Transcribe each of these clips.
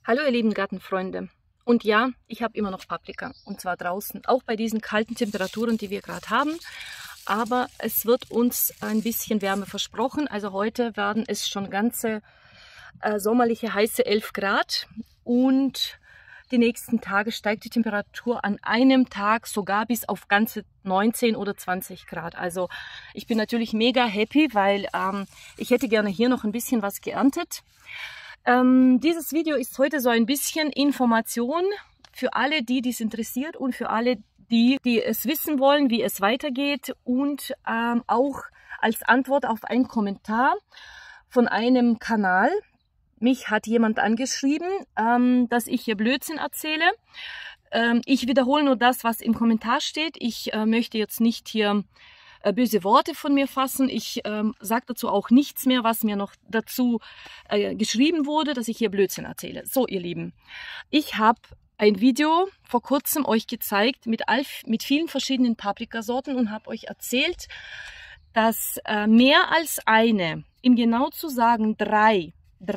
Hallo ihr lieben Gartenfreunde. Und ja, ich habe immer noch Paprika, und zwar draußen, auch bei diesen kalten Temperaturen, die wir gerade haben. Aber es wird uns ein bisschen Wärme versprochen. Also heute werden es schon ganze sommerliche heiße 11 Grad und die nächsten Tage steigt die Temperatur an einem Tag sogar bis auf ganze 19 oder 20 Grad. Also ich bin natürlich mega happy, weil ich hätte gerne hier noch ein bisschen was geerntet. Dieses Video ist heute so ein bisschen Information für alle, die dies interessiert und für alle, die es wissen wollen, wie es weitergeht, und auch als Antwort auf einen Kommentar von einem Kanal. Mich hat jemand angeschrieben, dass ich hier Blödsinn erzähle. Ich wiederhole nur das, was im Kommentar steht. Ich möchte jetzt nicht hier böse Worte von mir fassen. Ich sage dazu auch nichts mehr, was mir noch dazu geschrieben wurde, dass ich hier Blödsinn erzähle. So, ihr Lieben, ich habe ein Video vor kurzem euch gezeigt mit vielen verschiedenen Paprikasorten und habe euch erzählt, dass mehr als eine, um genau zu sagen drei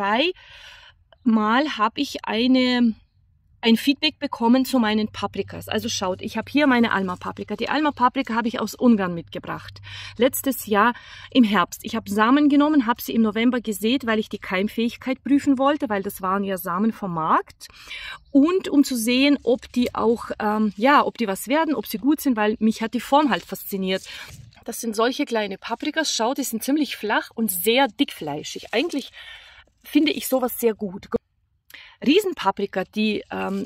Mal habe ich ein Feedback bekommen zu meinen Paprikas. Also schaut, ich habe hier meine Alma-Paprika. Die Alma-Paprika habe ich aus Ungarn mitgebracht. Letztes Jahr im Herbst. Ich habe Samen genommen, habe sie im November gesät, weil ich die Keimfähigkeit prüfen wollte, weil das waren ja Samen vom Markt. Und um zu sehen, ob die auch, ob die was werden, ob sie gut sind, weil mich hat die Form halt fasziniert. Das sind solche kleine Paprikas. Schaut, die sind ziemlich flach und sehr dickfleischig. Eigentlich finde ich sowas sehr gut. Riesenpaprika, die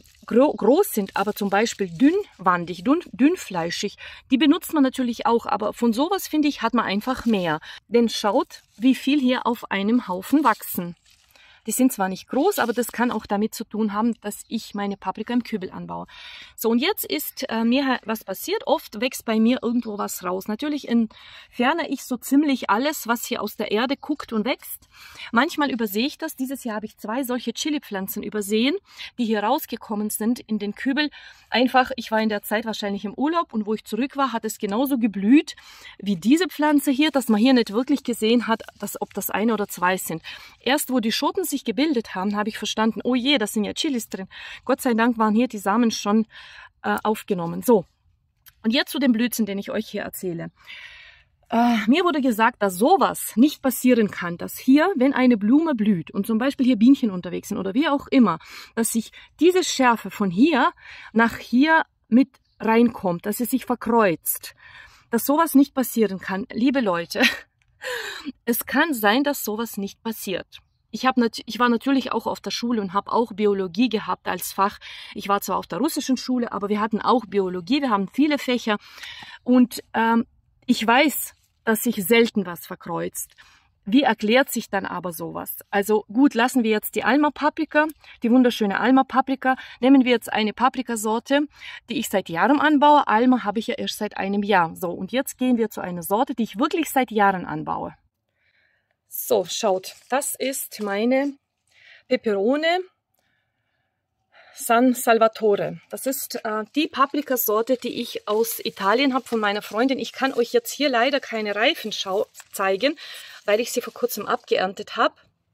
groß sind, aber zum Beispiel dünnwandig, dünnfleischig, die benutzt man natürlich auch, aber von sowas, finde ich, hat man einfach mehr. Denn schaut, wie viel hier auf einem Haufen wachsen. Die sind zwar nicht groß, aber das kann auch damit zu tun haben, dass ich meine Paprika im Kübel anbaue. So, und jetzt ist mir was passiert. Oft wächst bei mir irgendwo was raus. Natürlich entferne ich so ziemlich alles, was hier aus der Erde guckt und wächst. Manchmal übersehe ich das. Dieses Jahr habe ich 2 solche Chili-Pflanzen übersehen, die hier rausgekommen sind in den Kübel. Einfach, ich war in der Zeit wahrscheinlich im Urlaub, und wo ich zurück war, hat es genauso geblüht wie diese Pflanze hier, dass man hier nicht wirklich gesehen hat, ob das 1 oder 2 sind. Erst wo die Schoten sich gebildet haben, habe ich verstanden, oh je, da sind ja Chilis drin. Gott sei Dank waren hier die Samen schon aufgenommen. So, und jetzt zu dem Blödsinn, den ich euch hier erzähle. Mir wurde gesagt, dass sowas nicht passieren kann, dass hier, wenn eine Blume blüht und zum Beispiel hier Bienchen unterwegs sind oder wie auch immer, dass sich diese Schärfe von hier nach hier mit reinkommt, dass sie sich verkreuzt, dass sowas nicht passieren kann. Liebe Leute, es kann sein, dass sowas nicht passiert. Ich war natürlich auch auf der Schule und habe auch Biologie gehabt als Fach. Ich war zwar auf der russischen Schule, aber wir hatten auch Biologie. Wir haben viele Fächer. Und ich weiß, dass sich selten was verkreuzt. Wie erklärt sich dann aber sowas? Also gut, lassen wir jetzt die Alma-Paprika, die wunderschöne Alma-Paprika. Nehmen wir jetzt eine Paprikasorte, die ich seit Jahren anbaue. Alma habe ich ja erst seit einem Jahr. So, und jetzt gehen wir zu einer Sorte, die ich wirklich seit Jahren anbaue. So, schaut, das ist meine Peperone San Salvatore. Das ist die Paprikasorte, die ich aus Italien habe von meiner Freundin. Ich kann euch jetzt hier leider keine Reifen zeigen, weil ich sie vor kurzem abgeerntet habe.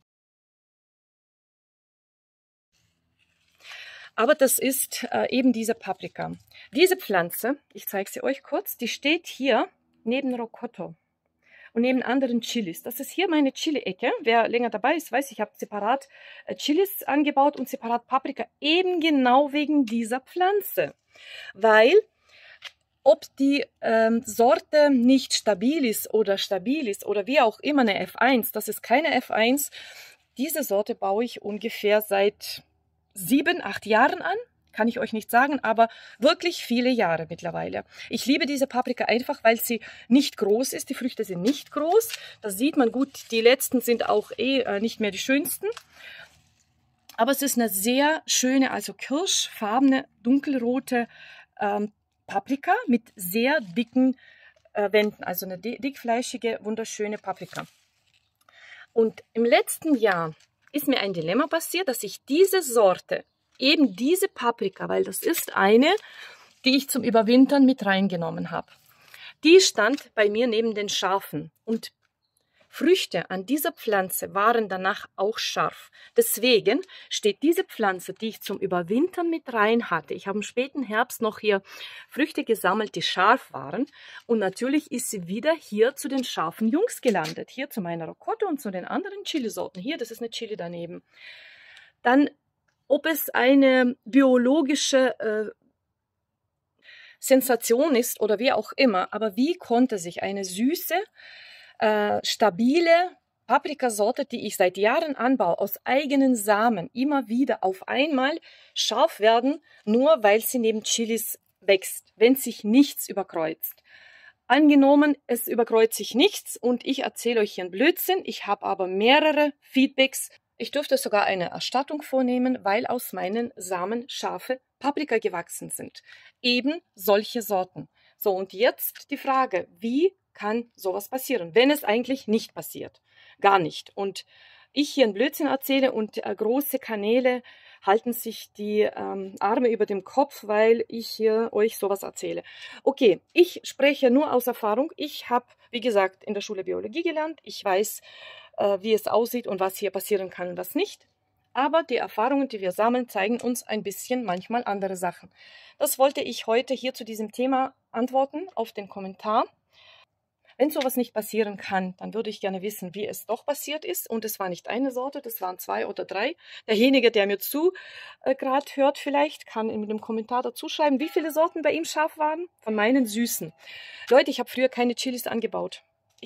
Aber das ist eben diese Paprika. Diese Pflanze, ich zeige sie euch kurz, die steht hier neben Rocotto und neben anderen Chilis. Das ist hier meine Chili-Ecke. Wer länger dabei ist, weiß, ich habe separat Chilis angebaut und separat Paprika. Eben genau wegen dieser Pflanze. Weil, ob die Sorte nicht stabil ist oder wie auch immer eine F1, das ist keine F1. Diese Sorte baue ich ungefähr seit 7, 8 Jahren an. Kann ich euch nicht sagen, aber wirklich viele Jahre mittlerweile. Ich liebe diese Paprika einfach, weil sie nicht groß ist. Die Früchte sind nicht groß. Das sieht man gut. Die letzten sind auch nicht mehr die schönsten. Aber es ist eine sehr schöne, also kirschfarbene, dunkelrote Paprika mit sehr dicken Wänden. Also eine dickfleischige, wunderschöne Paprika. Und im letzten Jahr ist mir ein Dilemma passiert, dass ich diese Sorte, eben diese Paprika, weil das ist eine, die ich zum Überwintern mit reingenommen habe. Die stand bei mir neben den Schafen und Früchte an dieser Pflanze waren danach auch scharf. Deswegen steht diese Pflanze, die ich zum Überwintern mit rein hatte. Ich habe im späten Herbst noch hier Früchte gesammelt, die scharf waren. Und natürlich ist sie wieder hier zu den scharfen Jungs gelandet. Hier zu meiner Rocoto und zu den anderen Chilisorten. Hier, das ist eine Chili daneben. Dann, ob es eine biologische Sensation ist oder wie auch immer, aber wie konnte sich eine süße, stabile Paprikasorte, die ich seit Jahren anbaue, aus eigenen Samen immer wieder auf einmal scharf werden, nur weil sie neben Chilis wächst, wenn sich nichts überkreuzt. Angenommen, es überkreuzt sich nichts und ich erzähle euch hier einen Blödsinn, ich habe aber mehrere Feedbacks. Ich durfte sogar eine Erstattung vornehmen, weil aus meinen Samen scharfe Paprika gewachsen sind. Eben solche Sorten. So, und jetzt die Frage, wie kann sowas passieren, wenn es eigentlich nicht passiert? Gar nicht. Und ich hier einen Blödsinn erzähle und große Kanäle halten sich die Arme über dem Kopf, weil ich hier euch sowas erzähle. Okay, ich spreche nur aus Erfahrung. Ich habe, wie gesagt, in der Schule Biologie gelernt. Ich weiß, wie es aussieht und was hier passieren kann und was nicht. Aber die Erfahrungen, die wir sammeln, zeigen uns ein bisschen manchmal andere Sachen. Das wollte ich heute hier zu diesem Thema antworten auf den Kommentar. Wenn sowas nicht passieren kann, dann würde ich gerne wissen, wie es doch passiert ist. Und es war nicht eine Sorte, das waren 2 oder 3. Derjenige, der mir gerade hört vielleicht, kann in dem Kommentar dazu schreiben, wie viele Sorten bei ihm scharf waren. Von meinen Süßen. Leute, ich habe früher keine Chilis angebaut.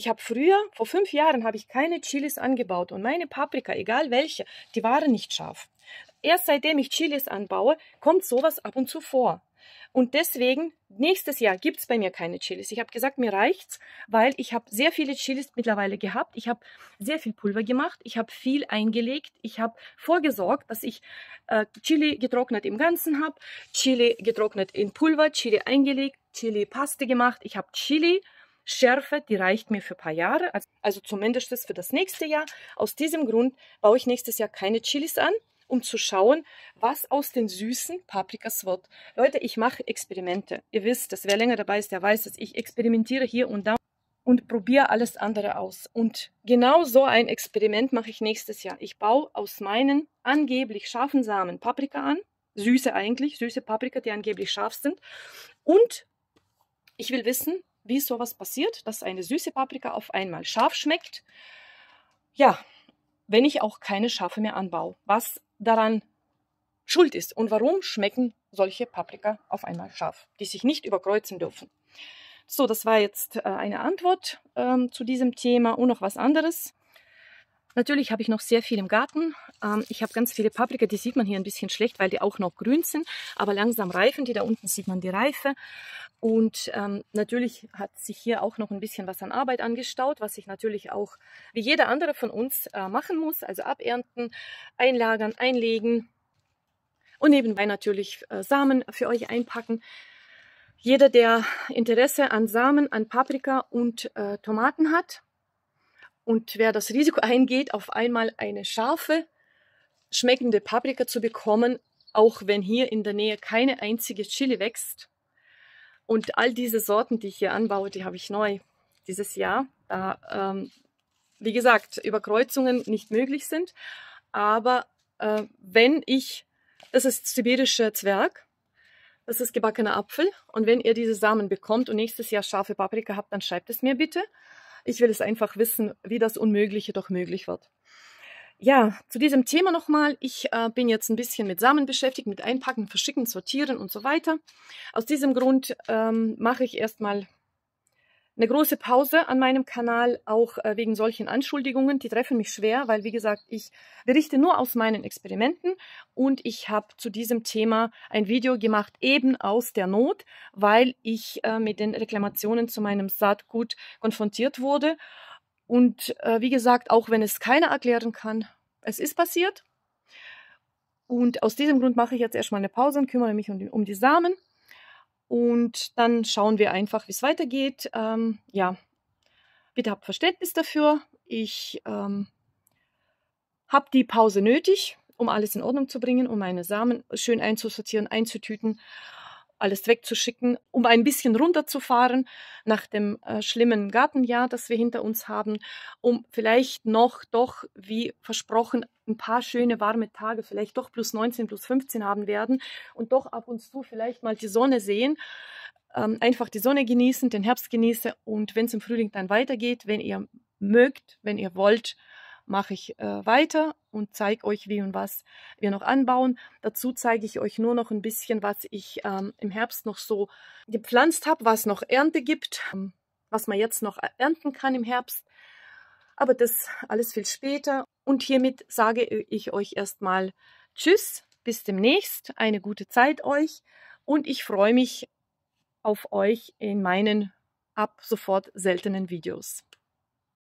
Vor 5 Jahren habe ich keine Chilis angebaut. Und meine Paprika, egal welche, die waren nicht scharf. Erst seitdem ich Chilis anbaue, kommt sowas ab und zu vor. Und deswegen, nächstes Jahr gibt es bei mir keine Chilis. Ich habe gesagt, mir reicht's, weil ich habe sehr viele Chilis mittlerweile gehabt. Ich habe sehr viel Pulver gemacht. Ich habe viel eingelegt. Ich habe vorgesorgt, dass ich Chili getrocknet im Ganzen habe, Chili getrocknet in Pulver, Chili eingelegt, Chili-Paste gemacht. Ich habe Chili-Schärfe, die reicht mir für ein paar Jahre, also zumindest für das nächste Jahr. Aus diesem Grund baue ich nächstes Jahr keine Chilis an, um zu schauen, was aus den süßen Paprikas wird. Leute, ich mache Experimente. Ihr wisst, wer länger dabei ist, der weiß, dass ich experimentiere hier und da und probiere alles andere aus. Und genau so ein Experiment mache ich nächstes Jahr. Ich baue aus meinen angeblich scharfen Samen Paprika an. Süße eigentlich, süße Paprika, die angeblich scharf sind. Und ich will wissen, wie sowas passiert, dass eine süße Paprika auf einmal scharf schmeckt. Ja, wenn ich auch keine scharfe mehr anbaue. Was daran schuld ist und warum schmecken solche Paprika auf einmal scharf, die sich nicht überkreuzen dürfen. So, das war jetzt eine Antwort zu diesem Thema und noch was anderes. Natürlich habe ich noch sehr viel im Garten. Ich habe ganz viele Paprika, die sieht man hier ein bisschen schlecht, weil die auch noch grün sind, aber langsam reifen die. Da unten sieht man die Reife. Und natürlich hat sich hier auch noch ein bisschen was an Arbeit angestaut, was ich natürlich auch wie jeder andere von uns machen muss. Also abernten, einlagern, einlegen und nebenbei natürlich Samen für euch einpacken. Jeder, der Interesse an Samen, an Paprika und Tomaten hat und wer das Risiko eingeht, auf einmal eine scharfe, schmeckende Paprika zu bekommen, auch wenn hier in der Nähe keine einzige Chili wächst. Und all diese Sorten, die ich hier anbaue, die habe ich neu dieses Jahr. Da, wie gesagt, Überkreuzungen nicht möglich sind. Aber das ist sibirischer Zwerg, das ist gebackener Apfel. Und wenn ihr diese Samen bekommt und nächstes Jahr scharfe Paprika habt, dann schreibt es mir bitte. Ich will es einfach wissen, wie das Unmögliche doch möglich wird. Ja, zu diesem Thema nochmal. Ich bin jetzt ein bisschen mit Samen beschäftigt, mit Einpacken, Verschicken, Sortieren und so weiter. Aus diesem Grund mache ich erstmal eine große Pause an meinem Kanal, auch wegen solchen Anschuldigungen. Die treffen mich schwer, weil, wie gesagt, ich berichte nur aus meinen Experimenten und ich habe zu diesem Thema ein Video gemacht, eben aus der Not, weil ich mit den Reklamationen zu meinem Saatgut konfrontiert wurde. Und wie gesagt, auch wenn es keiner erklären kann, es ist passiert. Und aus diesem Grund mache ich jetzt erstmal eine Pause und kümmere mich um die Samen. Und dann schauen wir einfach, wie es weitergeht. Ja, bitte habt Verständnis dafür. Ich habe die Pause nötig, um alles in Ordnung zu bringen, um meine Samen schön einzusortieren, einzutüten. alles wegzuschicken, um ein bisschen runterzufahren nach dem schlimmen Gartenjahr, das wir hinter uns haben, um vielleicht noch doch, wie versprochen, ein paar schöne warme Tage, vielleicht doch plus 19, plus 15 haben werden und doch ab und zu vielleicht mal die Sonne sehen. Einfach die Sonne genießen, den Herbst genießen und wenn es im Frühling dann weitergeht, wenn ihr mögt, wenn ihr wollt, mache ich weiter und zeige euch, wie und was wir noch anbauen. Dazu zeige ich euch nur noch ein bisschen, was ich im Herbst noch so gepflanzt habe, was noch Ernte gibt, was man jetzt noch ernten kann im Herbst. Aber das alles viel später. Und hiermit sage ich euch erstmal Tschüss, bis demnächst, eine gute Zeit euch und ich freue mich auf euch in meinen ab sofort seltenen Videos.